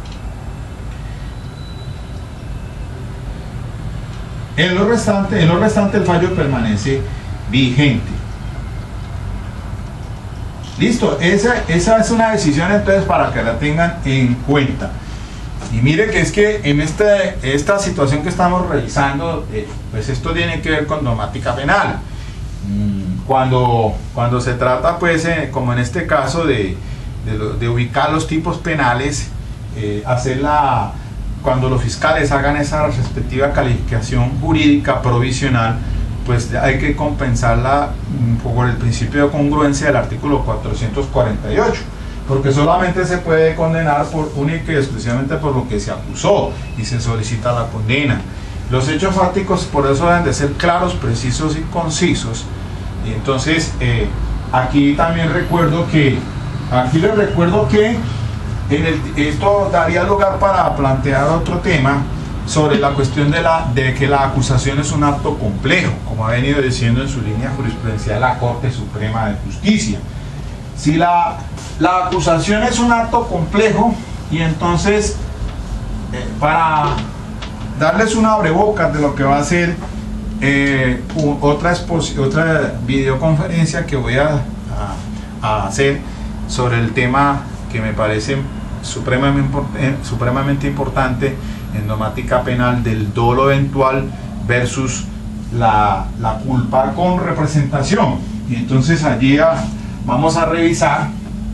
En lo restante el fallo permanece vigente. Listo, esa es una decisión entonces para que la tengan en cuenta. Y mire que es que en esta situación que estamos revisando, pues esto tiene que ver con normática penal. Cuando se trata, pues, como en este caso, de ubicar los tipos penales, cuando los fiscales hagan esa respectiva calificación jurídica provisional, pues hay que compensarla por el principio de congruencia del artículo 448. Porque solamente se puede condenar única y exclusivamente por lo que se acusó y se solicita la condena. Los hechos fácticos por eso deben de ser claros, precisos y concisos. Y entonces aquí también les recuerdo que esto daría lugar para plantear otro tema sobre la cuestión de que la acusación es un acto complejo, como ha venido diciendo en su línea jurisprudencial la Corte Suprema de Justicia. Si la acusación es un acto complejo, y entonces para darles una abrebocas de lo que va a ser otra videoconferencia que voy a hacer sobre el tema que me parece supremamente importante en normática penal, del dolo eventual versus la culpa con representación. Y entonces allí vamos a revisar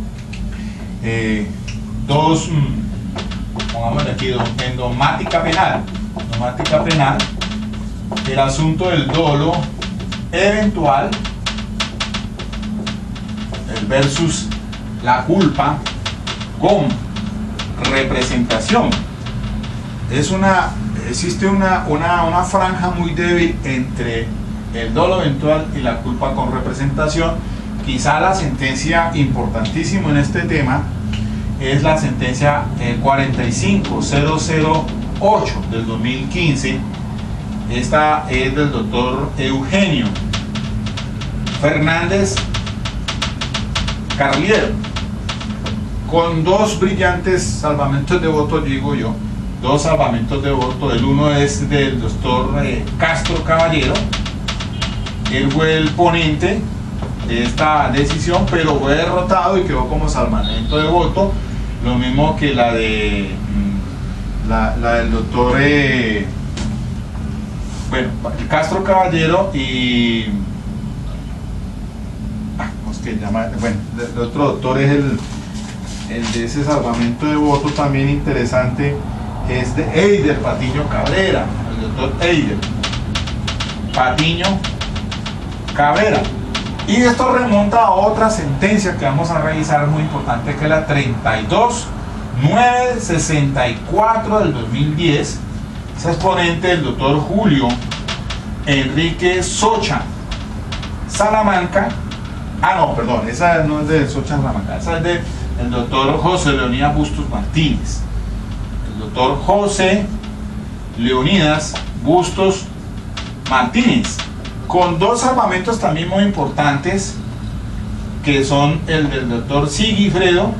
pongámosle aquí, en normática penal, el asunto del dolo eventual versus la culpa con representación. Existe una franja muy débil entre el dolo eventual y la culpa con representación. Quizá la sentencia importantísima en este tema es la sentencia 45008 del 2015. Esta es del doctor Eugenio Fernández Carliero, con dos brillantes salvamentos de voto, digo yo, dos salvamentos de voto. El uno es del doctor Castro Caballero. Él fue el ponente de esta decisión, pero fue derrotado y quedó como salvamento de voto, lo mismo que la de la del doctor Castro Caballero y ¿cómo es que llama? Bueno, el otro doctor es el de ese salvamento de voto también interesante, es de Eider Patiño Cabrera, el doctor Eider Patiño Cabrera. Y esto remonta a otra sentencia que vamos a revisar muy importante, que es la 32964 del 2010. Es exponente del doctor Julio Enrique Socha Salamanca. No, perdón, esa no es de Socha Salamanca, esa es del doctor José Leonidas Bustos Martínez. El doctor José Leonidas Bustos Martínez, con dos salvamentos también muy importantes, que son el del doctor Sigifredo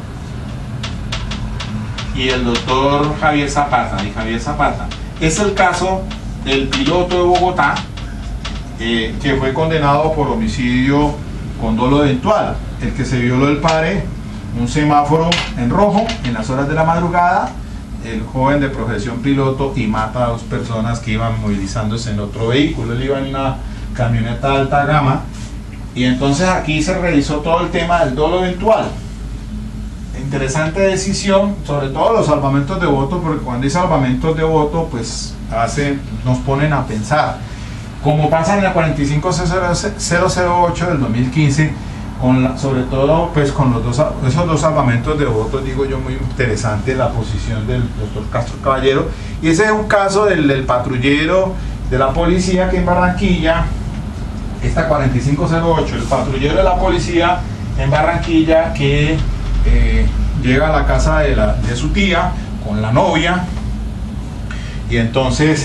y el doctor Javier Zapata. Es el caso del piloto de Bogotá, que fue condenado por homicidio con dolo eventual, el que se violó el padre, un semáforo en rojo en las horas de la madrugada, el joven de profesión piloto, y mata a dos personas que iban movilizándose en otro vehículo. Él iba en una camioneta de alta gama, y entonces aquí se revisó todo el tema del dolo eventual. Interesante decisión, sobre todo los salvamentos de voto, porque cuando hay salvamentos de voto pues nos ponen a pensar, como pasa en la 45008 del 2015, sobre todo pues con esos dos salvamentos de voto, digo yo, muy interesante la posición del doctor Castro Caballero. Y ese es un caso del patrullero de la policía que en Barranquilla, esta 4508, el patrullero de la policía en Barranquilla que llega a la casa de su tía con la novia, y entonces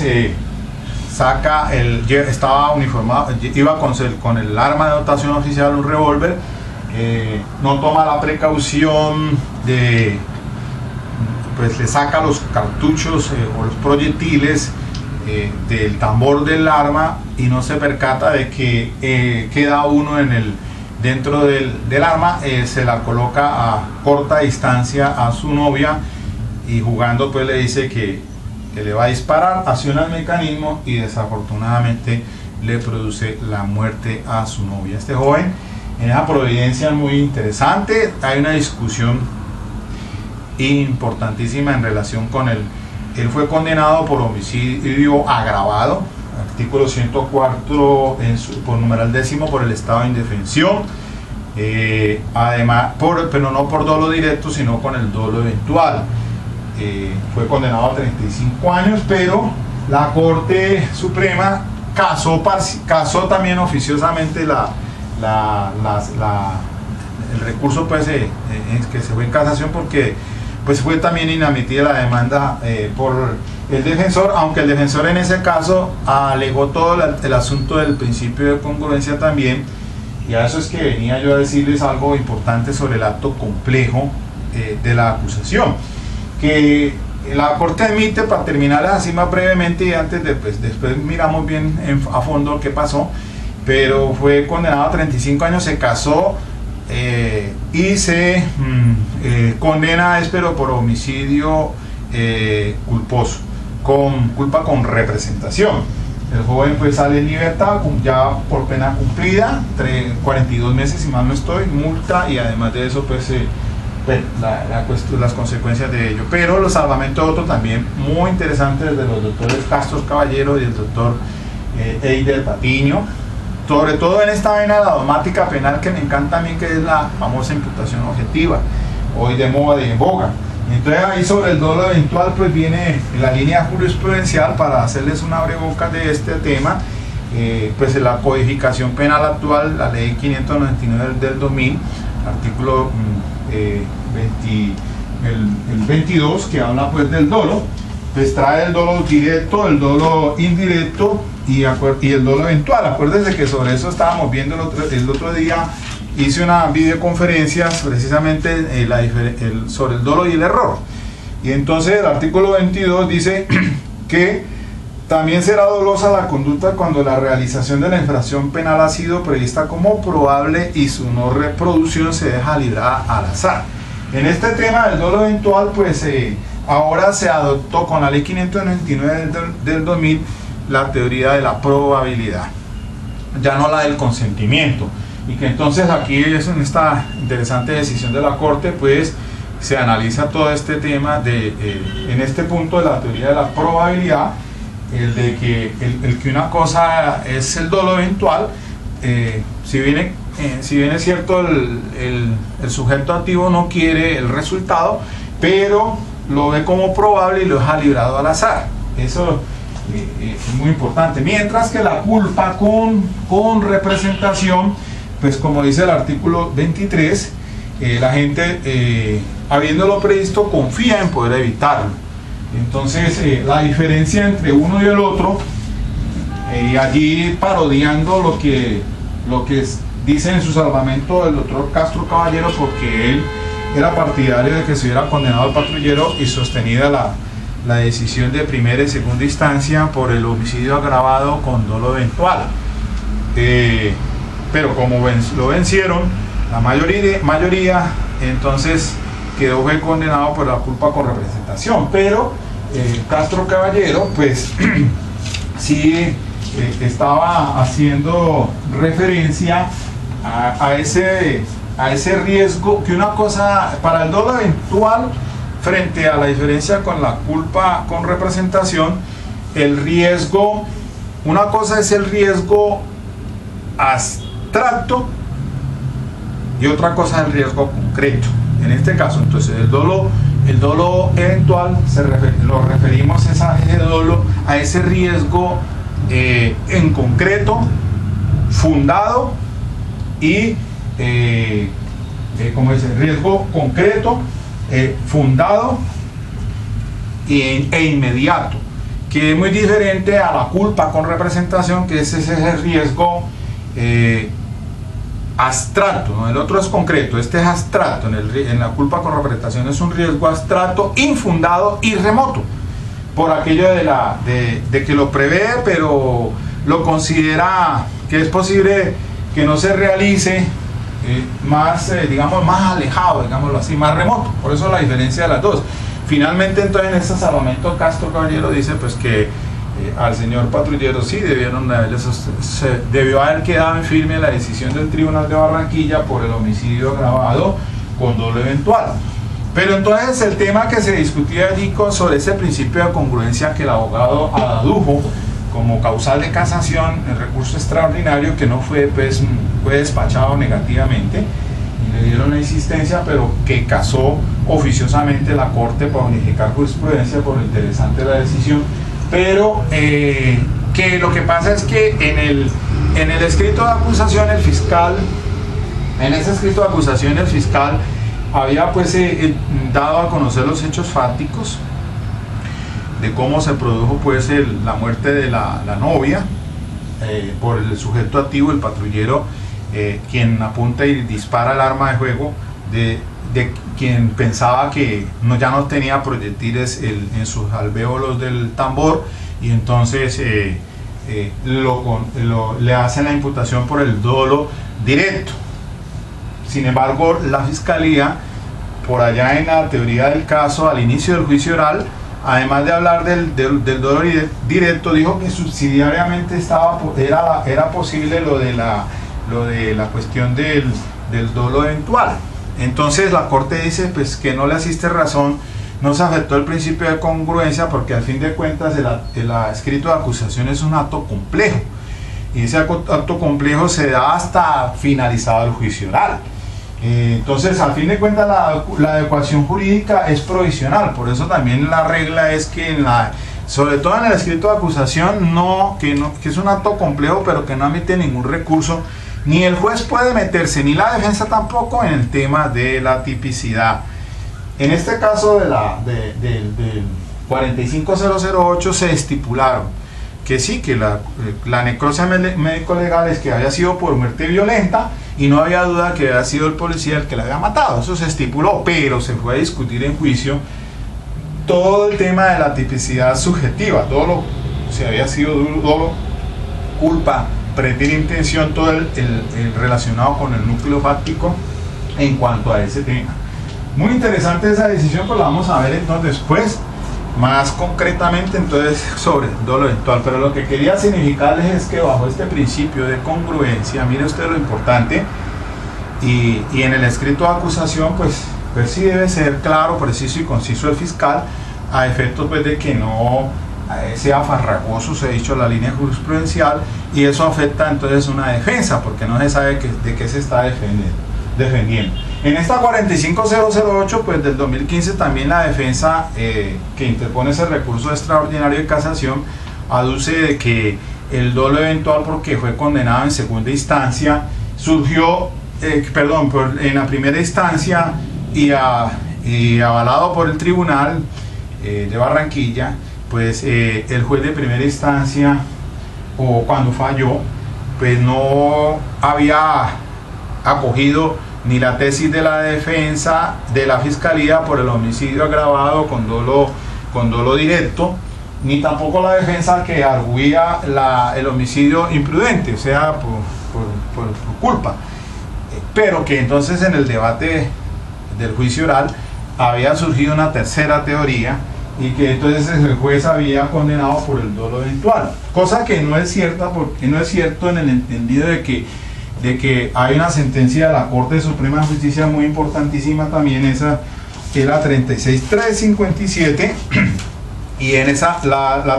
estaba uniformado, iba con el arma de dotación oficial, un revólver, no toma la precaución de, pues le saca los cartuchos o los proyectiles del tambor del arma, y no se percata de que queda uno dentro del arma. Se la coloca a corta distancia a su novia, y jugando pues le dice que le va a disparar, acciona el mecanismo y desafortunadamente le produce la muerte a su novia. Este joven, en esa providencia muy interesante, hay una discusión importantísima en relación con él fue condenado por homicidio agravado, artículo 104 por numeral 10 por el estado de indefensión, además pero no por dolo directo, sino con el dolo eventual. Fue condenado a 35 años, pero la Corte Suprema casó también oficiosamente el recurso pues, que se fue en casación, porque pues fue también inadmitida la demanda por el defensor, aunque el defensor en ese caso alegó todo el asunto del principio de congruencia también. Y a eso es que venía yo a decirles algo importante sobre el acto complejo de la acusación, que la Corte admite, para terminar así más brevemente, y antes de, pues, después miramos bien a fondo qué pasó, pero fue condenado a 35 años, se casó y se condena, pero por homicidio culposo, con culpa con representación. El joven pues sale en libertad ya por pena cumplida, 42 meses si mal no estoy, multa, y además de eso pues las consecuencias de ello. Pero los salvamentos de voto también muy interesantes de los doctores Castro Caballero y el doctor Eider Patiño, sobre todo en esta vaina de la dogmática penal, que me encanta a mí, que es la famosa imputación objetiva, hoy de moda y en boga. Entonces ahí sobre el dolo eventual pues viene la línea jurisprudencial para hacerles una abrebocas de este tema. Pues en la codificación penal actual, la ley 599 del 2000, artículo el 22, que habla pues del dolo, pues trae el dolo directo, el dolo indirecto y el dolo eventual. Acuérdense que sobre eso estábamos viendo el otro día hice una videoconferencia precisamente sobre el dolo y el error. Y entonces el artículo 22 dice que también será dolosa la conducta cuando la realización de la infracción penal ha sido prevista como probable y su no reproducción se deja librada al azar. En este tema del dolo eventual, pues ahora se adoptó con la ley 599 del 2000 la teoría de la probabilidad, ya no la del consentimiento. Y que entonces aquí es en esta interesante decisión de la Corte, pues se analiza todo este tema en este punto de la teoría de la probabilidad, el de que el que una cosa es el dolo eventual, si bien es cierto el sujeto activo no quiere el resultado, pero lo ve como probable y lo deja librado al azar. Eso es muy importante. Mientras que la culpa con representación, pues como dice el artículo 23, la gente, habiéndolo previsto, confía en poder evitarlo. Entonces la diferencia entre uno y el otro, y allí parodiando lo que dice en su salvamento el doctor Castro Caballero, porque él era partidario de que se hubiera condenado al patrullero y sostenida la decisión de primera y segunda instancia por el homicidio agravado con dolo eventual. Pero como lo vencieron la mayoría, entonces fue condenado por la culpa con representación. Pero Castro Caballero, pues sí estaba haciendo referencia a ese riesgo, que una cosa para el dolo eventual, frente a la diferencia con la culpa con representación, el riesgo, una cosa es el riesgo abstracto y otra cosa es el riesgo concreto. En este caso, entonces, el dolo eventual lo referimos a ese riesgo en concreto, fundado y como dice, riesgo concreto, fundado e inmediato, que es muy diferente a la culpa con representación, que es ese riesgo abstracto, ¿no? El otro es concreto, este es abstracto. En la culpa con representación es un riesgo abstracto, infundado y remoto, por aquello de que lo prevé, pero lo considera que es posible que no se realice, digamos, más alejado, digámoslo así, más remoto. Por eso la diferencia de las dos. Finalmente, entonces, en este salvamento, Castro Caballero dice pues que al señor patrullero sí debió haber quedado en firme la decisión del Tribunal de Barranquilla por el homicidio agravado con dolo eventual. Pero entonces el tema que se discutía allí sobre ese principio de congruencia que el abogado adujo como causal de casación, el recurso extraordinario que no fue despachado negativamente y le dieron la insistencia, pero que casó oficiosamente la Corte para unificar jurisprudencia, por lo interesante de la decisión. Pero que lo que pasa es que en el escrito de acusación el fiscal, había pues dado a conocer los hechos fácticos de cómo se produjo pues la muerte de la novia por el sujeto activo, el patrullero, quien apunta y dispara el arma de fuego de quien pensaba que ya no tenía proyectiles en sus alvéolos del tambor, y entonces le hacen la imputación por el dolo directo. Sin embargo, la fiscalía, por allá en la teoría del caso, al inicio del juicio oral, además de hablar del dolo directo, dijo que subsidiariamente era posible lo de la cuestión del dolo eventual. Entonces la Corte dice pues que no le asiste razón, no se afectó el principio de congruencia, porque al fin de cuentas el escrito de acusación es un acto complejo, y ese acto complejo se da hasta finalizado el juicio oral. Entonces, al fin de cuentas, la adecuación jurídica es provisional. Por eso también la regla es que sobre todo en el escrito de acusación, que es un acto complejo, pero que no admite ningún recurso, ni el juez puede meterse, ni la defensa tampoco, en el tema de la tipicidad. En este caso del 45008 se estipularon que sí, que la necropsia médico-legal es que había sido por muerte violenta y no había duda que había sido el policía el que la había matado. Eso se estipuló, pero se fue a discutir en juicio todo el tema de la tipicidad subjetiva, todo lo, si había sido dolo, culpa, pretérita intención, todo el relacionado con el núcleo fáctico en cuanto a ese tema. Muy interesante esa decisión, pues la vamos a ver entonces después, más concretamente entonces sobre dolo eventual. Pero lo que quería significarles es que bajo este principio de congruencia, mire usted lo importante, y en el escrito de acusación pues sí debe ser claro, preciso y conciso el fiscal, a efectos pues de que no sea farragoso, se ha dicho la línea jurisprudencial, y eso afecta entonces una defensa, porque no se sabe de qué se está defendiendo. En esta 45008 pues del 2015 también la defensa que interpone ese recurso extraordinario de casación aduce de que el dolo eventual, porque fue condenado en segunda instancia, surgió en la primera instancia y avalado por el tribunal de Barranquilla, pues el juez de primera instancia, o cuando falló, pues no había acogido ni la tesis de la defensa de la fiscalía por el homicidio agravado con dolo directo, ni tampoco la defensa que arguía el homicidio imprudente, o sea, por culpa. Pero que entonces en el debate del juicio oral había surgido una tercera teoría, y que entonces el juez había condenado por el dolo eventual, cosa que no es cierta, porque no es cierto en el entendido de que hay una sentencia de la Corte Suprema de Justicia muy importantísima también, esa que es la 36357, y en esa la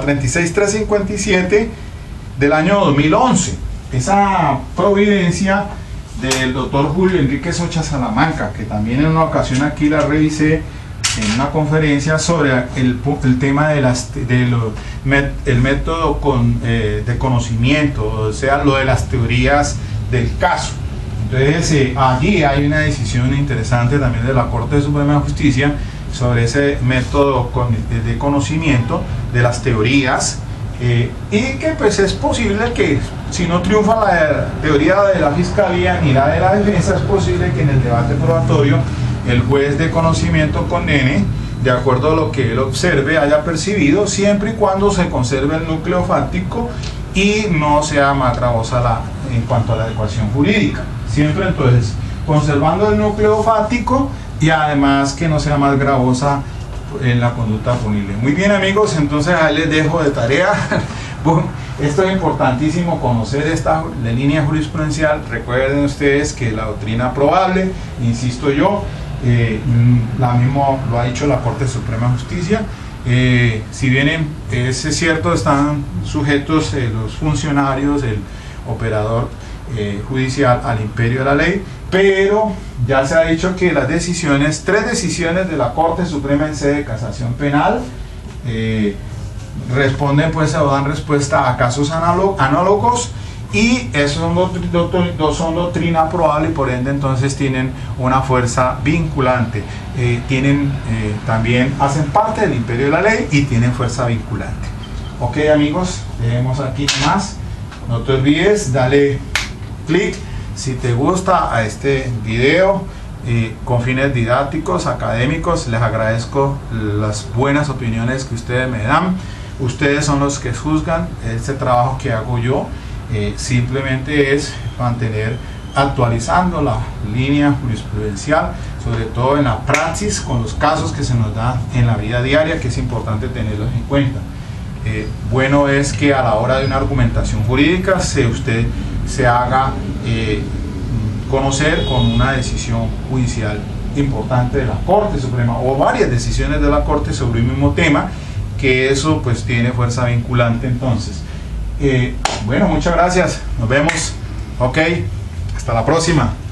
36357 del año 2011, esa providencia del doctor Julio Enrique Socha Salamanca, que también en una ocasión aquí la revisé en una conferencia sobre el tema de el método de conocimiento, o sea, lo de las teorías del caso. Entonces allí hay una decisión interesante también de la Corte Suprema de Justicia sobre ese método de conocimiento de las teorías, y que pues es posible que si no triunfa la teoría de la fiscalía ni la de la defensa, es posible que en el debate probatorio el juez de conocimiento condene de acuerdo a lo que él observe, haya percibido, siempre y cuando se conserve el núcleo fáctico y no sea más gravosa en cuanto a la adecuación jurídica. Siempre entonces conservando el núcleo fáctico y además que no sea más gravosa en la conducta punible. Muy bien, amigos, entonces ahí les dejo de tarea. Bueno, esto es importantísimo, conocer esta línea jurisprudencial. Recuerden ustedes que la doctrina probable, insisto yo, la misma lo ha dicho la Corte Suprema de Justicia. Si bien es cierto, están sujetos los funcionarios, el operador judicial al imperio de la ley, pero ya se ha dicho que las decisiones, 3 decisiones de la Corte Suprema en sede de casación penal responden pues o dan respuesta a casos análogos, y esos son doctrina probable y por ende entonces tienen una fuerza vinculante, también hacen parte del imperio de la ley y tienen fuerza vinculante. Ok, amigos, dejemos aquí más. No te olvides, dale clic si te gusta a este video con fines didácticos, académicos. Les agradezco las buenas opiniones que ustedes me dan. Ustedes son los que juzgan este trabajo que hago yo. Simplemente es mantener actualizando la línea jurisprudencial, sobre todo en la praxis, con los casos que se nos dan en la vida diaria, que es importante tenerlos en cuenta. Bueno es que a la hora de una argumentación jurídica usted se haga conocer con una decisión judicial importante de la Corte Suprema o varias decisiones de la Corte sobre el mismo tema, que eso pues tiene fuerza vinculante. Entonces bueno, muchas gracias, nos vemos, ok, hasta la próxima.